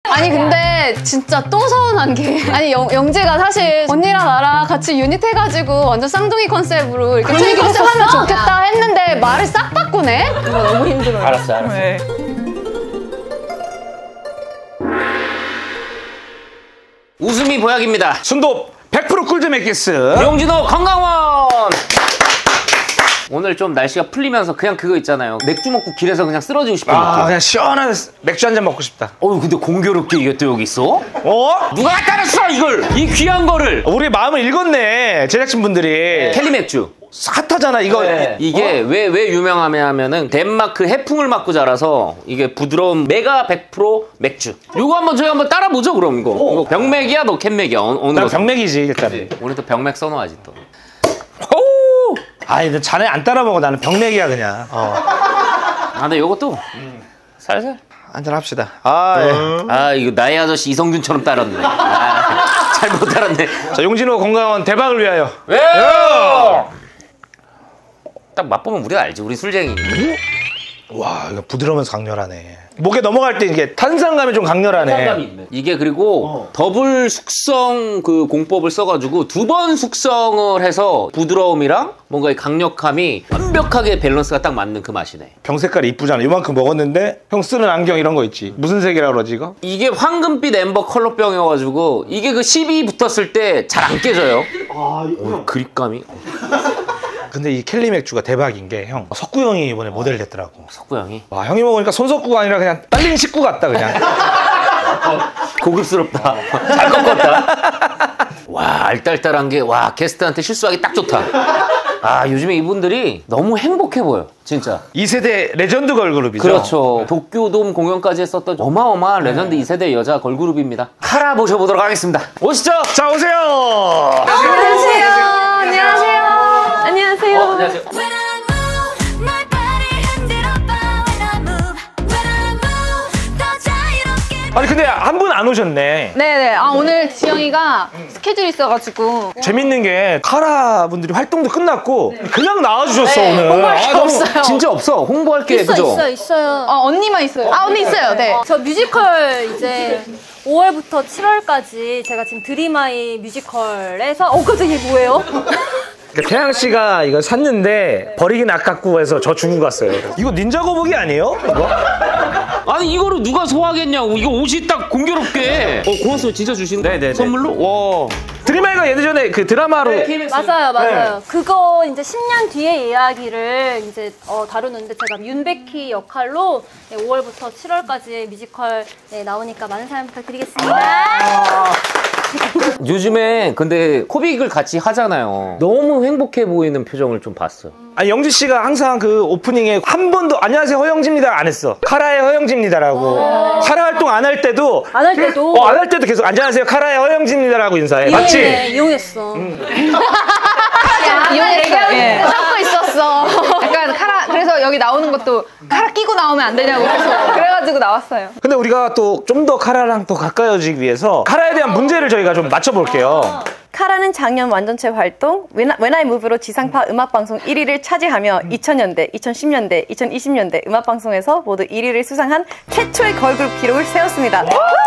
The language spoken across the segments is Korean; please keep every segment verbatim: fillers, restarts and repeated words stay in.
아니 근데 진짜 또 서운한 게 아니 영, 영재가 사실 언니랑 나랑 같이 유닛 해가지고 완전 쌍둥이 컨셉으로 이렇게 트윈 컨셉 하면 좋겠다 했는데 말을 싹 바꾸네? 이거 너무 힘들어요. 알았어 알았어. 네. 웃음이 보약입니다. 순도 백 퍼센트 꿀잼엑기스 용진호 건강원. 오늘 좀 날씨가 풀리면서 그냥 그거 있잖아요. 맥주 먹고 길에서 그냥 쓰러지고 싶은 아 느낌. 그냥 시원한 맥주 한 잔 먹고 싶다. 어우 근데 공교롭게 이게 또 여기 있어? 어? 누가 갖다 놨어 이걸? 이 귀한 거를. 우리 마음을 읽었네 제작진분들이. 네. 켈리 맥주 핫하잖아 이거. 네. 이게 왜 왜 어? 유명하냐면은 덴마크 해풍을 맞고 자라서 이게 부드러운 메가 백 퍼센트 맥주. 이거 한번 저희 한번 따라보죠 그럼 이거. 이거 병맥이야 너 캔맥이야? 어, 어느 나 거? 병맥이지 일단. 네. 우리 또 병맥 선호하지 또. 오! 아니 너 자네 안 따라 먹어. 나는 병맥이야 그냥. 어. 아 근데 요것도 음. 살살 한잔 합시다. 아, 예. 아 이거 나의 아저씨 이성균처럼 따랐네. 아, 잘못 따랐네. 자 용진호 건강원 대박을 위하여. 왜요? 딱 맛보면 우리가 알지. 우리 술쟁이. 와 이거 부드러우면서 강렬하네. 목에 넘어갈 때 이게 탄산감이 좀 강렬하네. 탄산감이 있네. 이게 그리고 어. 더블 숙성 그 공법을 써가지고 두 번 숙성을 해서 부드러움이랑 뭔가 이 강력함이 완벽하게 밸런스가 딱 맞는 그 맛이네. 병 색깔이 이쁘잖아. 이만큼 먹었는데 형 쓰는 안경 이런 거 있지. 무슨 색이라 그러지 이거? 이게 황금빛 엠버 컬러병이어가지고 이게 그 십이 붙었을 때 잘 안 깨져요. 아 이거 그립감이. 근데 이 켈리 맥주가 대박인 게 형 석구 형이 이번에 모델 됐더라고. 석구 형이? 와 형이 먹으니까 손석구가 아니라 그냥 딸린 식구 같다 그냥. 고급스럽다. 잘 꺾었다. 와 알딸딸한 게 와 게스트한테 실수하기 딱 좋다. 아 요즘에 이분들이 너무 행복해 보여 진짜. 이 세대 레전드 걸그룹이죠. 그렇죠. 도쿄돔 공연까지 했었던 어마어마한 레전드 이 세대 여자 걸그룹입니다. 카라 모셔보도록 하겠습니다. 오시죠. 자 오세요. 안녕하세요. 안녕하세요. 안녕하세요. 어, 안녕하세요. 아니 근데 한 분 안 오셨네. 네네. 아 오늘 지영이가 스케줄이 있어가지고. 재밌는 게 카라 분들이 활동도 끝났고 네. 그냥 나와주셨어. 네. 오늘. 홍보할 게 아, 너무... 없어요. 진짜 없어. 홍보할 게 있어, 그죠? 있어 있어요. 아 언니만 있어요. 아 언니 있어요. 네. 저 뮤지컬 이제 오월부터 칠월까지 제가 지금 드림아이 뮤지컬에서 어 깜짝이야 이게 뭐예요? 태양 씨가 이거 샀는데 버리긴 아깝고 해서 저 주고 갔어요. 이거 닌자 거북이 아니에요? 이거? 아니 이거를 누가 소화하겠냐고. 이거 옷이 딱 공교롭게. 어 고맙습니다. 진짜 주신 네네네. 선물로? 와. 드림아이가 예전에 그 드라마로 네, 맞아요, 맞아요. 네. 그거 이제 십 년 뒤의 이야기를 이제 어, 다루는데 제가 윤백희 역할로 네, 오월부터 칠월까지 뮤지컬 네, 나오니까 많은 사랑 부탁드리겠습니다. 아 요즘에 근데 코빅을 같이 하잖아요. 너무 행복해 보이는 표정을 좀 봤어. 아니 영지 씨가 항상 그 오프닝에 한 번도 안녕하세요 허영지입니다 안 했어. 카라의 허영지입니다라고. 카라 활동 안 할 때도 안 할 때도 어, 안 할 때도 계속 안녕하세요 카라의 허영지입니다라고 인사해. 이용해, 맞지? 이용했어. 음. 이용했어요. 예. 참고 있었어. 약간 카라 그래서 여기 나오는 것도 카라 끼고 나오면 안 되냐고 그래서 그래가지고 나왔어요. 근데 우리가 또 좀 더 카라랑 더 가까워지기 위해서 카라에 대한 문제를 저희가 좀 맞춰볼게요. 카라는 작년 완전체 활동 When I Move로 지상파 음악방송 일 위를 차지하며 이천 년대, 이천십 년대, 이천이십 년대 음악방송에서 모두 일 위를 수상한 최초의 걸그룹 기록을 세웠습니다.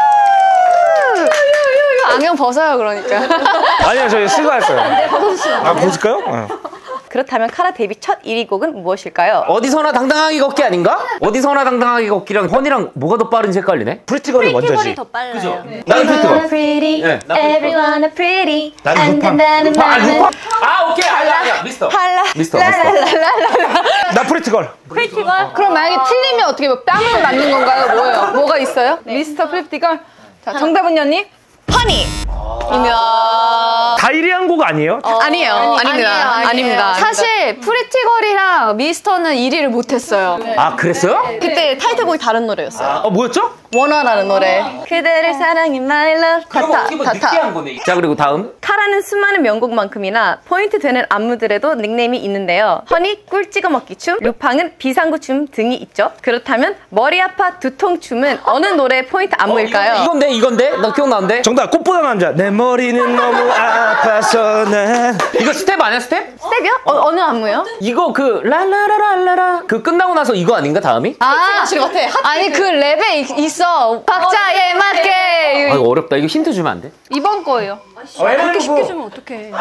안경 벗어요 그러니까. 아니요 저희 쓰고 할 거예요. 아 벗을까요? 네. 그렇다면 카라 데뷔 첫 일 위 곡은 무엇일까요? 어디서나 당당하게 걷기 아닌가? 어디서나 당당하게 걷기랑 허니랑 뭐가 더 빠른지 헷갈리네? 프리티걸이 먼저지. 프리티걸이 더 빨라요. 그죠? 네. 나는 프리티걸. pretty, 네, 나 everyone are pretty. 나는 루팡. 아, 루팡? 아, 오케이. 아니야, 아니야. 미스터. 할라. 미스터, 미스터. 나 프리티걸. 프리티걸? 그럼 만약에 틀리면 어떻게 뭐 뺨을 맞는 건가요? 뭐예요? 뭐가 있어요? 미스터 프리티걸? 자 정답은 언니? 허니! 입니다. 다 일 위 한 곡 아니에요? 어, 아니에요. 아니, 아닙니다. 아니에요, 아니에요. 아닙니다. 사실 프리티걸이랑 미스터는 일 위를 못했어요. 네. 아, 그랬어요? 그때 타이틀곡이 다른 노래였어요. 어, 뭐였죠? 원화라는 노래. 그대를 사랑해 my love. 타타, 타타. 거네. 자, 그리고 다음. 카라는 수많은 명곡만큼이나 포인트 되는 안무들에도 닉네임이 있는데요. 허니 꿀 찍어 먹기 춤, 루팡은 비상구 춤 등이 있죠. 그렇다면 머리 아파 두통 춤은 어느 노래의 포인트 안무일까요? 어, 이건데, 이건데? 나 기억나는데? 정답 꽃보다 남자. 내 머리는 너무 아파서 난. 이거 스텝 아니야, 스텝? 스텝이요? 어, 어느 안무요? 이거 그, 랄라라랄라라. 그 끝나고 나서 이거 아닌가, 다음이? 아, 아니 그 랩에 있, 있어. 박자에 맞게 아, 이거 어렵다. 이거 힌트 주면 안 돼? 이번 거예요. 그렇게 쉽게 주면 어떡해.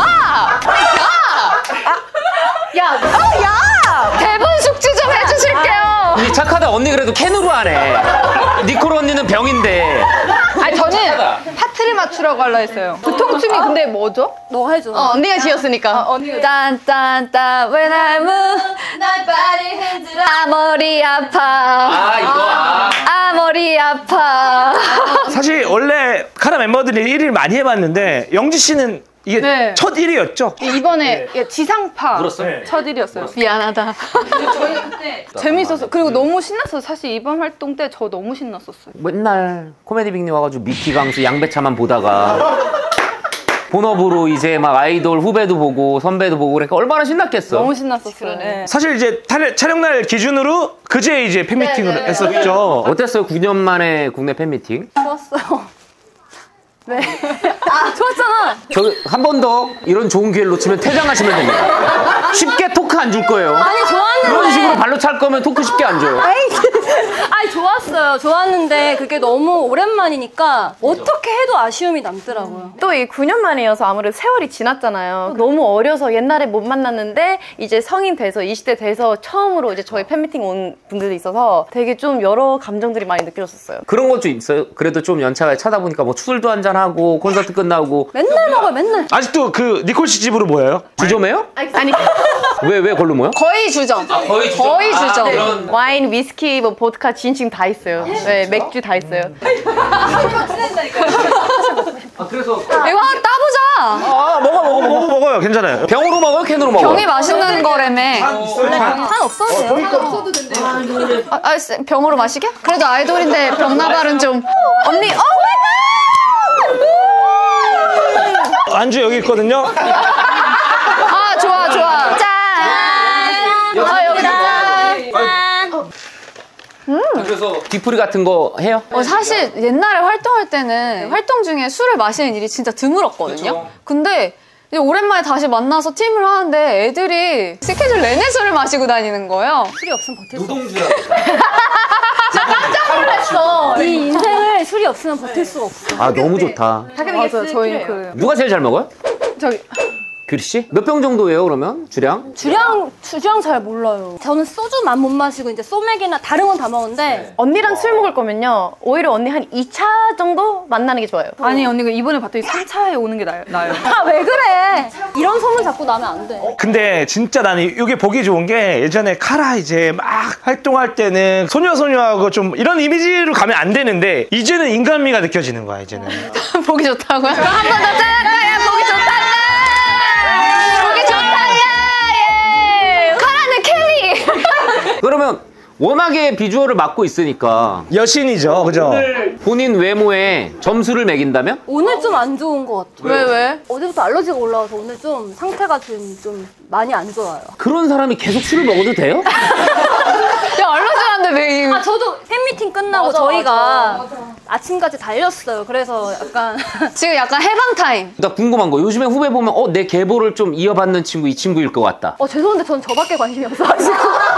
야! 어, 야! 대본 숙지 좀 해주실게요. 이 착하다. 언니 그래도 캔으로 하네. 니콜 언니는 병인데. 아니, 저는 파트를 맞추라고 하려 했어요. 두통춤이 근데 뭐죠? 너가 해줘. 어, 언니가 지었으니까. 어, 언니가. 딴딴딴 when I move 날 발이 흔들어 아 머리 아파 아, 이거. 아. 아 머리 아파. 사실 원래 카라 멤버들이 일 위를 많이 해봤는데 영지 씨는 이게 네. 첫 일 위였죠? 이번에 지상파 물었어? 첫 일이었어요. 미안하다. 재밌었어. 그리고 너무 신났어. 사실 이번 활동 때 저 너무 신났었어요. 맨날 코미디 빅리 와가지고 미키 강수 양배차만 보다가 본업으로 이제 막 아이돌 후배도 보고 선배도 보고 그러니까 얼마나 신났겠어. 너무 신났었어요. 네. 사실 이제 탈- 촬영날 기준으로 그제 이제 팬미팅을 네네. 했었죠. 어땠어요? 구 년 만에 국내 팬미팅? 좋았어요. 네. 아, 좋았잖아. 한 번 더 이런 좋은 기회를 놓치면 퇴장하시면 됩니다. 쉽게 토크 안 줄 거예요. 아니, 좋았는데. 그런 식으로 발로 찰 거면 토크 쉽게 안 줘요. 아니, 좋았어요. 좋았는데 그게 너무 오랜만이니까 어떻게 해도 아쉬움이 남더라고요. 또 이 구 년 만이어서 아무래도 세월이 지났잖아요. 너무 어려서 옛날에 못 만났는데 이제 성인 돼서 이십 대 돼서 처음으로 이제 저희 팬미팅 온 분들도 있어서 되게 좀 여러 감정들이 많이 느껴졌었어요. 그런 것 좀 있어요. 그래도 좀 연차가 차다 보니까 뭐 술도 한잔 하고 콘서트 끝나고 맨날 먹어요, 맨날. 아직도 그 니콜 씨 집으로 모여요? 주점해요? 아니 왜 왜 걸로 모여? 거의 주점. 거의 주점. 거의 주점. 그런- 와인, 위스키, 뭐 보드카, 진칭 다 있어요. 네, 맥주 다 있어요. 아, 그래서 이거 하나 따보자. 아 먹어 먹어 먹어 먹어요. 괜찮아요. 병으로 먹어요? 캔으로 먹어요? 병이 맛있는 거라며. 한 없어도 돼요. 아, 아, 병으로 마시게? 그래도 아이돌인데 병나발은 좀. 언니, 어 안주 여기 있거든요. 아, 좋아, 좋아. 짠! 아, 여기다. 그래서 뒤풀이 같은 거 해요? 어, 사실 옛날에 활동할 때는 활동 중에 술을 마시는 일이 진짜 드물었거든요. 그쵸. 근데 이제 오랜만에 다시 만나서 팀을 하는데 애들이 스케줄 내내 술을 마시고 다니는 거예요. 술이 없으면 버틸 수 없어. 노동주야. 나 깜짝 놀랐어. 이 인생을 술이 없으면 버틸 수가 없어. 아 너무 좋다. 맞아, 저희 그 누가 제일 잘 먹어요? 저기 규리 씨? 몇 병 정도예요 그러면 주량? 주량, 주량 잘 몰라요. 저는 소주만 못 마시고 이제 소맥이나 다른 건 다 먹는데 언니랑 술 먹을 거면요. 오히려 언니 한 이 차 정도 만나는 게 좋아요. 아니 언니가 이번에 봤더니 삼 차에 오는 게 나요. 나요. 아, 왜 그래? 이런 소문 자꾸 나면 안 돼. 근데 진짜 나는 이게 보기 좋은 게 예전에 카라 이제 막 활동할 때는 소녀 소녀하고 좀 이런 이미지로 가면 안 되는데 이제는 인간미가 느껴지는 거야 이제는. 보기 좋다고요? 한 번 더 짜장가야 보기 좋단다. 보기 좋단다. 예. 카라는 켈리. 그러면 워낙에 비주얼을 맡고 있으니까 여신이죠, 그죠? 본인 외모에 점수를 매긴다면? 오늘 좀 안 좋은 것 같아요. 왜 왜? 어제부터 알러지가 올라와서 오늘 좀 상태가 좀, 좀 많이 안 좋아요. 그런 사람이 계속 술을 먹어도 돼요? 야 알러지한데 왜? 이- 아, 저도 팬미팅 끝나고 맞아, 저희가 맞아, 맞아. 아침까지 달렸어요. 그래서 약간 지금 약간 해방 타임. 나 궁금한 거 요즘에 후배 보면 어 내 계보를 좀 이어받는 친구 이 친구일 것 같다. 어 죄송한데 전 저밖에 관심이 없어가지고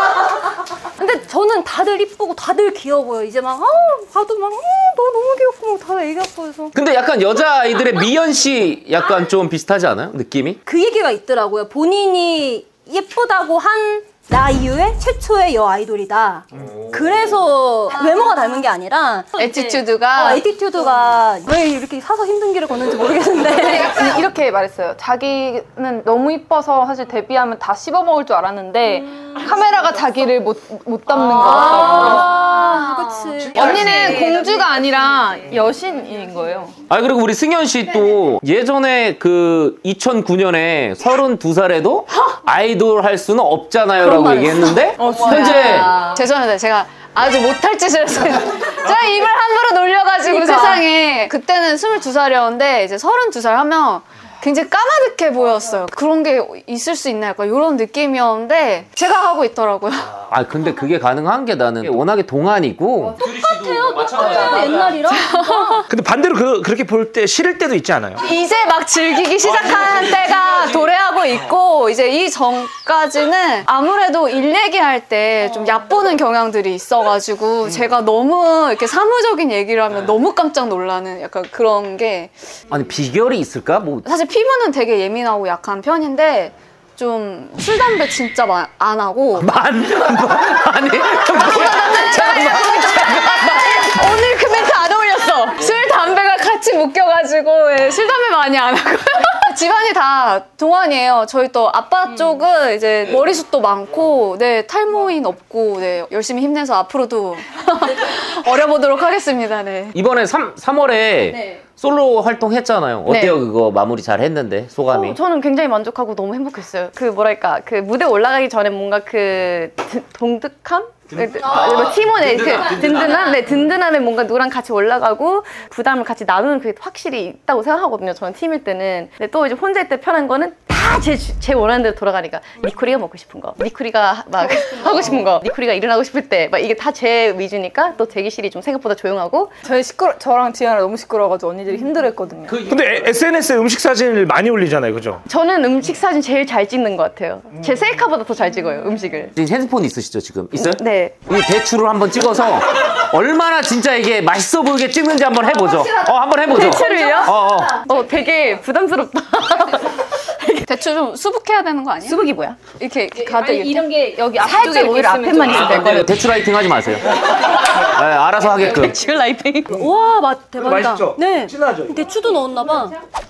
근데 저는 다들 이쁘고 다들 귀여워요. 이제 막 어, 봐도 막 어, 너 너무 귀엽고 막 다들 애기같고 해서 근데 약간 여자아이들의 미연 씨 약간 좀 비슷하지 않아요? 느낌이? 그 얘기가 있더라고요. 본인이 예쁘다고 한 나 이후에 최초의 여 아이돌이다. 그래서 외모가 닮은 게 아니라 애티튜드가. 어, 애티튜드가 왜 이렇게 사서 힘든 길을 걷는지 모르겠는데 아니, 이렇게 말했어요. 자기는 너무 이뻐서 사실 데뷔하면 다 씹어먹을 줄 알았는데 카메라가 자기를 못, 못 담는 것 같다고. 아, 그치. 언니는 공주가 아니라 여신인 거예요. 아 그리고 우리 승현 씨 또 예전에 그 이천구 년에 서른두 살에도 아이돌 할 수는 없잖아요 라고 얘기했는데 현재 죄송합니다. 제가 아주 못할 짓을 했어요. 제가 입을 함부로 놀려가지고 그러니까. 세상에. 그때는 스물두 살이었는데 이제 서른두 살 하면 굉장히 까마득해 보였어요. 그런 게 있을 수 있나 약간 이런 느낌이었는데 제가 하고 있더라고요. 아 근데 그게 가능한 게 나는 워낙에 동안이고 똑같아요, 똑같아요. 옛날이랑. 근데 반대로 그, 그렇게 볼 때 싫을 때도 있지 않아요? 이제 막 즐기기 시작한 때가 도래하고 있고 이제 이 전까지는 아무래도 일 얘기할 때 좀 얕보는 경향들이 있어가지고 제가 너무 이렇게 사무적인 얘기를 하면 너무 깜짝 놀라는 약간 그런 게 아니 비결이 있을까? 뭐 사실 피부는 되게 예민하고 약한 편인데 좀 술 담배 진짜 마- 안 하고 만 아니 잠깐만 오늘 그 멘트 안 어울렸어. 술 담배가 같이 묶여가지고 예, 술 담배 많이 안 하고 집안이 다 동안이에요. 저희 또 아빠 쪽은 이제 머리숱도 많고 네 탈모인 없고 네 열심히 힘내서 앞으로도 어려보도록 하겠습니다. 네. 이번에 삼, 삼월에 네. 솔로 활동했잖아요. 어때요? 네. 그거 마무리 잘 했는데 소감이? 어, 저는 굉장히 만족하고 너무 행복했어요. 그 뭐랄까 그 무대 올라가기 전에 뭔가 그 드- 동득함? 아, 뭐 팀원의 그 든든함, 네 든든함에 뭔가 누구랑 같이 올라가고 부담을 같이 나누는 그게 확실히 있다고 생각하거든요. 저는 팀일 때는. 근데 또 이제 혼자일 때 편한 거는 다 제 제 원하는 대로 돌아가니까 니코리가 먹고 싶은 거, 니코리가 막 하고 싶은 거, 니코리가 일어나고 싶을 때 막 이게 다 제 위주니까 또 대기실이 좀 생각보다 조용하고. 저희 시끄러 저랑 지아랑 너무 시끄러워가지고 언니들이 힘들어했거든요. 근데 에스엔에스에 음식 사진을 많이 올리잖아요, 그죠? 저는 음식 사진 제일 잘 찍는 것 같아요. 제 셀카보다 더 잘 찍어요 음식을. 지금 핸드폰 있으시죠 지금? 있어요? 네. 이 대추를 한번 찍어서 얼마나 진짜 이게 맛있어 보이게 찍는지 한번 해보죠. 어 한번 해보죠. 대추를요? 어, 어. 어 되게 부담스럽다. 대충 좀 수북해야 되는 거 아니에요? 수북이 뭐야? 이렇게 가득 이렇게 이런 게 여기 살짝 오히려 앞에만 있으면 될 거예요. 대추 라이팅 하지 마세요. 네, 알아서 하게끔. 지금 라이팅. 와, 맛 대박이다. 맛있죠? 네. 진하죠? 대추도 넣었나 봐.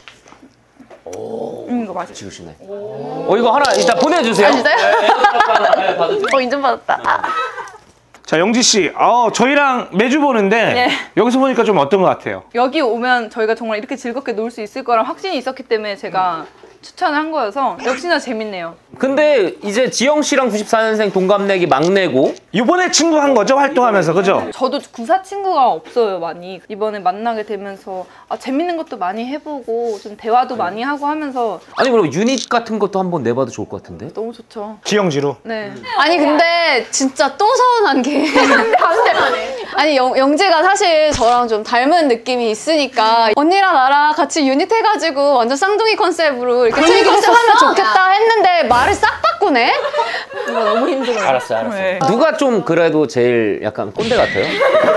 음, 이거 맛있어. 지우시네. 어 이거 하나 이따 보내주세요. 아, 진짜요? 어, 인정받았다. 아. 자, 영지 씨, 어, 저희랑 매주 보는데 네. 여기서 보니까 좀 어떤 것 같아요? 여기 오면 저희가 정말 이렇게 즐겁게 놀 수 있을 거란 확신이 있었기 때문에 제가 추천을 한 거여서 역시나 재밌네요. 근데 이제 지영 씨랑 구십사 년생 동갑내기 막내고 이번에 친구 한 거죠? 활동하면서, 그죠? 저도 구사 친구가 없어요, 많이. 이번에 만나게 되면서 아, 재밌는 것도 많이 해보고 좀 대화도 많이 하고 하면서 아니 그럼 유닛 같은 것도 한번 내봐도 좋을 것 같은데? 너무 좋죠. 지영지로. 네. 아니 근데 진짜 또 서운한 게 아니 영, 영재가 사실 저랑 좀 닮은 느낌이 있으니까 언니랑 나랑 같이 유닛 해가지고 완전 쌍둥이 컨셉으로 이렇게 트리 컨셉 하면 좋겠다 했는데 말을 싹 바꾸네? 이거 너무 힘들어요. 알았어 알았어. 네. 누가 좀 그래도 제일 약간 꼰대 같아요?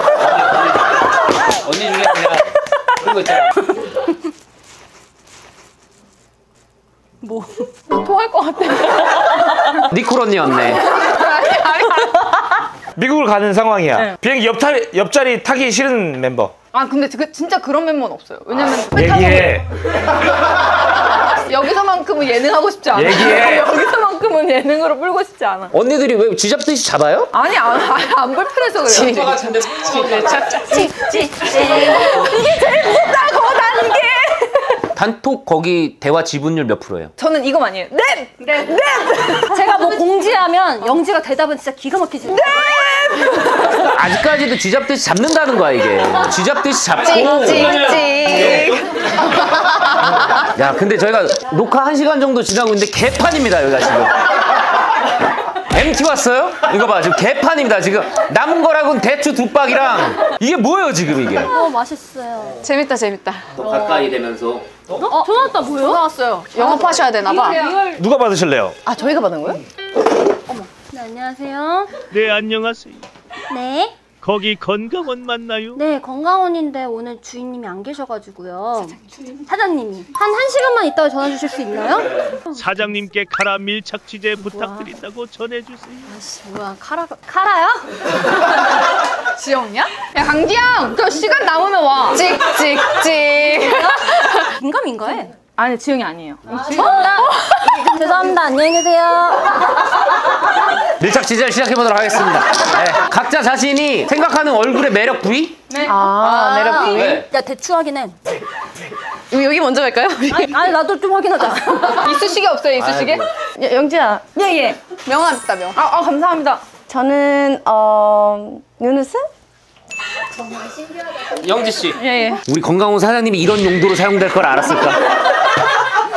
언니 중에 그냥 그런 거 있잖아. 뭐 통할 것 같아. 니콜 언니였네. 미국을 가는 상황이야. 네. 비행기 옆자리, 옆자리 타기 싫은 멤버. 아 근데 그, 진짜 그런 멤버는 없어요. 왜냐면 얘기해. 여기서만큼은 예능하고 싶지 않아. 얘기해. 여기서만큼은 예능으로 풀고 싶지 않아. 언니들이 왜 쥐잡듯이 잡아요? 아니 안, 안 불편해서 그래요. 단톡 거기 대화 지분율 몇 프로예요? 저는 이거만이에요. 네! 네! 네! 제가 뭐 공지하면 영지가 대답은 진짜 기가 막히지. 네! 아직까지도 쥐잡듯이 잡는다는 거야 이게. 쥐잡듯이 잡고. 찍찍찍. 야 근데 저희가 녹화 한 시간 정도 지나고 있는데 개판입니다 여기가 지금. 엠티 왔어요? 이거 봐 지금 개판입니다 지금. 남은 거라고는 대추 두 박이랑 이게 뭐예요 지금 이게. 어, 맛있어요. 재밌다 재밌다. 더 가까이 되면서. 어? 전화 왔다 뭐예요? 나왔어요. 영업하셔야 되나 봐. 누가 받으실래요? 아 저희가 받은 거예요? 네, 안녕하세요. 네, 안녕하세요. 네. 거기 건강원 맞나요? 네, 건강원인데 오늘 주인님이 안 계셔가지고요. 사장님이. 한 한 시간만 있다가 전화 주실 수 있나요? 사장님께 카라 밀착 취재 부탁드린다고 전해주세요. 아씨, 뭐야, 카라, 카라요? 지영이야? 야 강지영! 저 시간 남으면 와. 찍찍찍. 민감인가해? 아니 지영이 아니에요. 죄송합니다. 죄송합니다. 안녕히 계세요. 밀착 취재를 시작해보도록 하겠습니다. 네. 각자 자신이 생각하는 얼굴의 매력 부위? 아, 매력 부위. 네. 야, 대추 확인해. 여기, 여기 먼저 갈까요? 아니, 아니 나도 좀 확인하자. 이쑤시개 없어요 이쑤시개? 여- 영지야. 예예. 명함 있다 명. 아, 아 감사합니다. 저는 어 유누스? 영지 씨. 예예. 우리 건강원 사장님이 이런 용도로 사용될 걸 알았을까?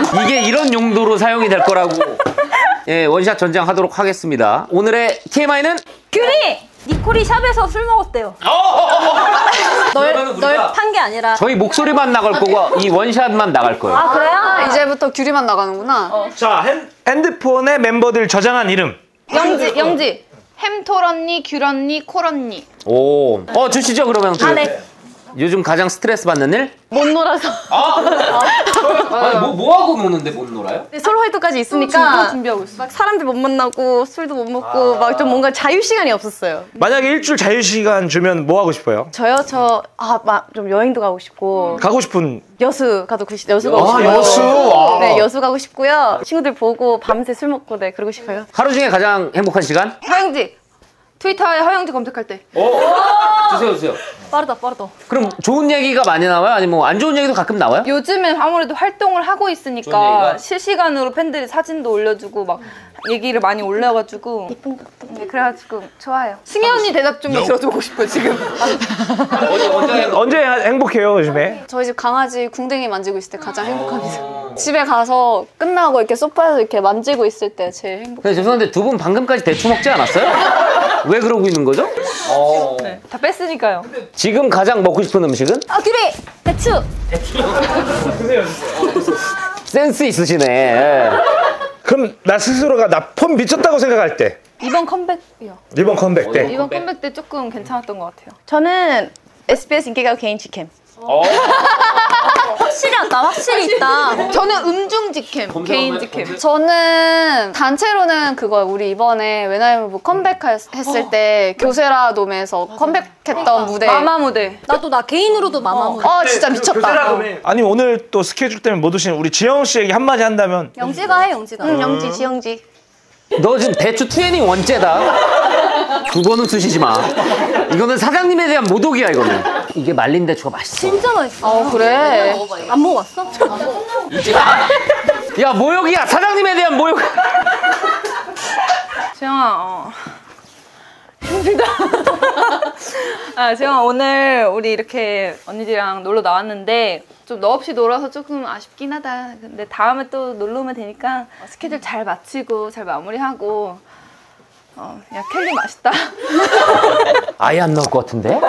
이게 이런 용도로 사용이 될 거라고 예, 원샷 전쟁하도록 하겠습니다. 오늘의 티엠아이는 귤이! 니콜이 샵에서 술 먹었대요. 널, 널 판 게 아니라. 저희 목소리만 나갈 거고 이 원샷만 나갈 거예요. 아, 그래요? 이제부터 귤이만 나가는구나. 어. 자, 핸, 핸드폰에 멤버들 저장한 이름. 영지, 영지. 햄톨 언니, 귤 언니, 콜 언니. 오, 어 주시죠 그러면. 아, 네. 요즘 가장 스트레스 받는 일? 못 놀아서. 아, 아니, 뭐, 뭐 하고 노는데 못 놀아요? 솔로 활동까지 있으니까 준비하고 있어. 막 사람들 못 만나고 술도 못 먹고 막 좀 뭔가 자유 시간이 없었어요. 만약에 일주일 자유시간 주면 뭐 하고 싶어요? 저요 저 아 막 좀 여행도 가고 싶고 가고 싶은. 여수 가도 그 여수 가고 아, 싶어요. 여수. 와. 네 여수 가고 싶고요. 친구들 보고 밤새 술 먹고 네 그러고 싶어요. 하루 중에 가장 행복한 시간? 허영지. 트위터에 허영지 검색할 때. 주세요 주세요. 빠르다, 빠르다. 그럼 좋은 얘기가 많이 나와요? 아니면 뭐 안 좋은 얘기도 가끔 나와요? 요즘엔 아무래도 활동을 하고 좋은 있으니까 얘기가? 실시간으로 팬들이 사진도 올려주고 막 얘기를 많이 올려가지고 예쁜 것도 네, 그래가지고 좋아요. 승혜 언니 대답 좀 들어주고 싶어요 지금. 언제, 언제 언제 행복해요, 요즘에? 저희 집 강아지 궁뎅이 만지고 있을 때 가장 행복합니다. 집에 가서 끝나고 이렇게 소파에서 이렇게 만지고 있을 때 제일 행복. 근데 죄송한데 두 분 방금까지 대충 먹지 않았어요? 왜 그러고 있는 거죠? 어... 네, 다 뺐으니까요. 지금 가장 먹고 싶은 음식은? 아, 귤이! 대추! 센스 있으시네. 그럼 나 스스로가 나 폼 미쳤다고 생각할 때. 이번 컴백이요. 이번 컴백 때. 이번 컴백 때 조금 괜찮았던 것 같아요. 저는 에스비에스 인기가요 개인 직캠. 확실히 있다, 확실히 있다. 저는 음중 직캠, 개인 직캠. 저는 단체로는 그거 우리 이번에 웨나이브 컴백했을 때 교세라 돔에서 컴백했던 무대. 마마 무대. 나도 나 개인으로도 마마무. 어 진짜 미쳤다. 아니 오늘 또 스케줄 때문에 못 오신 우리 지영 씨에게 한마디 한다면. 영지가 해, 영지가. 응 영지 지영지. 너 지금 대추 투애니 원째다. 두 번은 쓰시지 마. 이거는 사장님에 대한 모독이야 이거는. 이게 말린 대추가 맛있어. 진짜 맛있어. 어 그래. 안 먹어봤어? 야 모욕이야. 사장님에 대한 모욕. 지영아, 어. 힘들다. 아, 지영아, 오늘 우리 이렇게 언니들이랑 놀러 나왔는데 좀 너 없이 놀아서 조금 아쉽긴 하다. 근데 다음에 또 놀러 오면 되니까 스케줄 잘 마치고 잘 마무리하고. 어, 야, 켈리 맛있다. 아예 안 나올 것 같은데?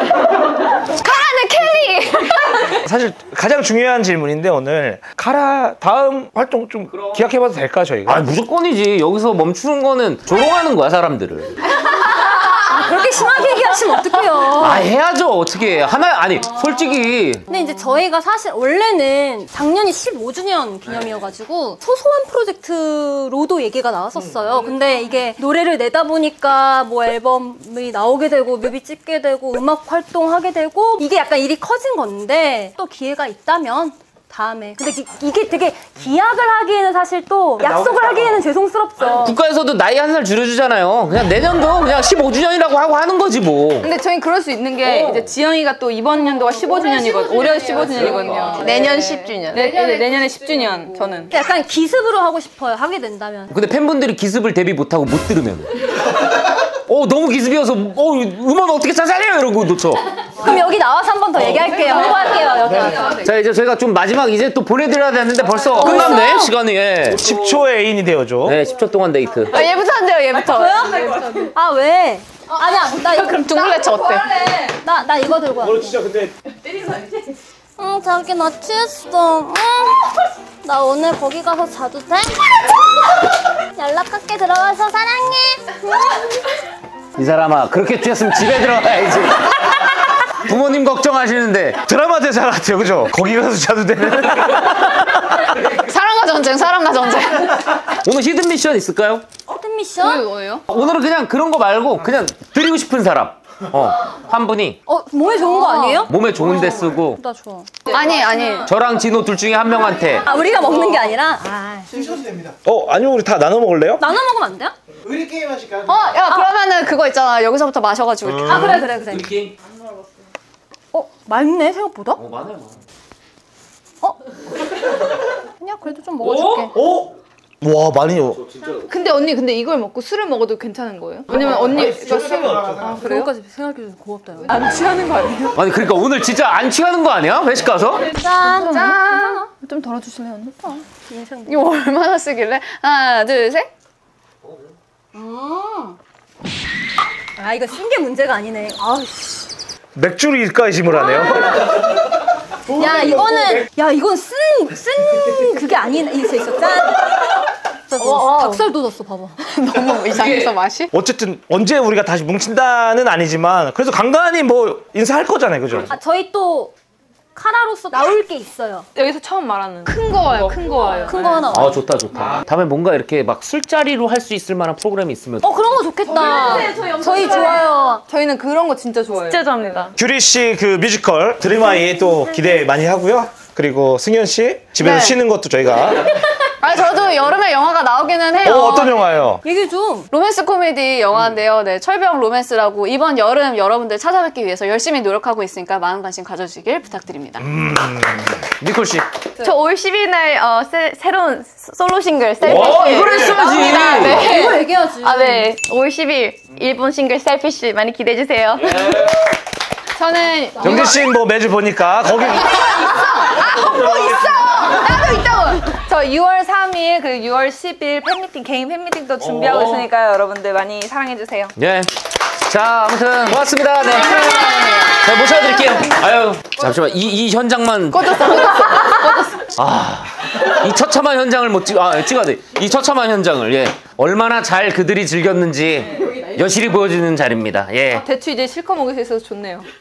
사실 가장 중요한 질문인데 오늘 카라 다음 활동 좀 기약해봐도 될까 저희가? 아 무조건이지. 여기서 멈추는 거는 조롱하는 거야 사람들을. 그렇게 심하게 얘기하시면 어떡해요. 아 해야죠. 어떻게 하나 아니 솔직히 근데 이제 저희가 사실 원래는 작년이 십오 주년 기념이어가지고 소소한 프로젝트로도 얘기가 나왔었어요. 근데 이게 노래를 내다 보니까 뭐 앨범이 나오게 되고 뮤비 찍게 되고 음악 활동하게 되고 이게 약간 일이 커진 건데 또 기회가 있다면 다음에. 근데 기, 이게 되게 기약을 하기에는 사실 또 약속을 하기에는 죄송스럽죠. 국가에서도 나이 한 살 줄여주잖아요. 그냥 내년도 그냥 십오 주년이라고 하고 하는 거지 뭐. 근데 저희는 그럴 수 있는 게 이제 지영이가 또 이번 년도가 십오 주년이거든요. 올해 십오 주년이거든요. 내년 십 주년. 내, 내, 내년에 십 주년 저는. 약간 기습으로 하고 싶어요. 하게 된다면. 근데 팬분들이 기습을 데뷔 못하고 못 들으면 어 너무 기습이어서 어 음원 어떻게 찾아내요 이러고 놓쳐. 그럼 여기 나와서 한 번 더 얘기할게요. 홍보할게요. 여기 와서. 자 이제 저희가 좀 마지막 이제 또 보내드려야 되는데 벌써 끝났네 시간이. 예. 십 초의 애인이 되어줘. 네 십 초 동안 데이트. 아, 얘부터 한대요 얘부터. 아 왜? 아니야 나 이거 그럼 둥글레츠 어때? 나, 나 이거 들고 왔어. 진짜 근데 응 자기 나 취했어. 응. 나 오늘 거기 가서 자도 돼? 연락할게. 들어가서 사랑해. 이 사람아 그렇게 취했으면 집에 들어가야지. 부모님 걱정하시는데. 드라마 대사 같아요, 그죠? 거기 가서 자도 되는. 사랑과 전쟁, 사랑과 전쟁. 오늘 히든 미션 있을까요? 어떤 미션? 뭐예요? 오늘은 그냥 그런 거 말고 그냥 드리고 싶은 사람 어, 한 분이 어 몸에 좋은 거 아니에요? 몸에 좋은데 쓰고 나 좋아. 아니 아니. 저랑 진호 둘 중에 한 명한테 아 우리가 먹는 게 아니라 아, 어, 아니면 우리 다 나눠 먹을래요? 나눠 먹으면 안 돼요? 의리 게임 하실까요? 어, 야 그러면은 그거 있잖아. 여기서부터 마셔가지고 이렇게. 아 그래 그래 그래. 게임? 어 맑네 생각보다? 어 많아요. 어? 그냥 그래도 좀 먹어줄게. 어? 와, 많이요. 근데 언니 근데 이걸 먹고 술을 먹어도 괜찮은 거예요? 왜냐면 언니가 술 아 그거까지 생각해줘서 고맙다. 안 취하는 거 아니에요? 아니 그러니까 오늘 진짜 안 취하는 거 아니야? 회식 가서? 짠 짠. 좀 덜어주실래요, 언니? 오빠. 이거 얼마나 쓰길래? 하나, 둘, 셋. 아 이거 쓴 게 문제가 아니네. 아우씨. 맥주를 입가에 심으라네요. 야 이거는 야 이건 쓴 쓴 그게 아니네. 있어 있어. 짠. 닭살 돋았어 봐봐. 너무 이상해서 맛이? 어쨌든 언제 우리가 다시 뭉친다는 아니지만 그래서 간간히 뭐 인사할 거잖아요, 그죠? 아 저희 또 카라로서 나올 게 있어요. 여기서 처음 말하는 큰 거 와요, 큰 거 와요. 큰 거 하나. 아 좋다 좋다. 다음에 뭔가 이렇게 막 술자리로 할 수 있을 만한 프로그램이 있으면. 어 그런 거 좋겠다. 저희 좋아요. 저희는 그런 거 진짜 좋아해요. 진짜 좋아합니다. 규리 씨 그 뮤지컬 드림아이 또 기대 많이 하고요. 그리고 승현 씨 집에서 네. 쉬는 것도 저희가. 아니 저도 여름에 영화가 나오기는 해요. 어, 어떤 영화예요? 얘기 좀. 로맨스 코미디 영화인데요. 네, 철병 로맨스라고 이번 여름 여러분들 찾아뵙기 위해서 열심히 노력하고 있으니까 많은 관심 가져주길 부탁드립니다. 음. 니콜 씨. 저 오월 십일 날 어, 새, 새로운 솔로 싱글 와 셀피쉬 이걸 했어야지. 네. 이거 얘기해야지. 아, 네. 오월 십일 일본 싱글 셀피쉬 많이 기대해 주세요. 저는 정진 씨는 뭐 매주 보니까 거기 나도 있다고! 저 유월 삼일, 그 유월 십일 팬미팅, 개인 팬미팅도 준비하고 있으니까요. 여러분들 많이 사랑해주세요. 예. 자 아무튼 고맙습니다. 네. 자 모셔드릴게요. 아유 잠시만 이, 이 현장만. 꺼졌어, 꺼졌어, 꺼졌어. 아, 이 처참한 현장을 못 찍, 아, 찍어야 돼. 이 처참한 현장을, 예. 얼마나 잘 그들이 즐겼는지 여실히 보여주는 자리입니다. 예. 대추 이제 실컷 먹을 수 있어서 좋네요.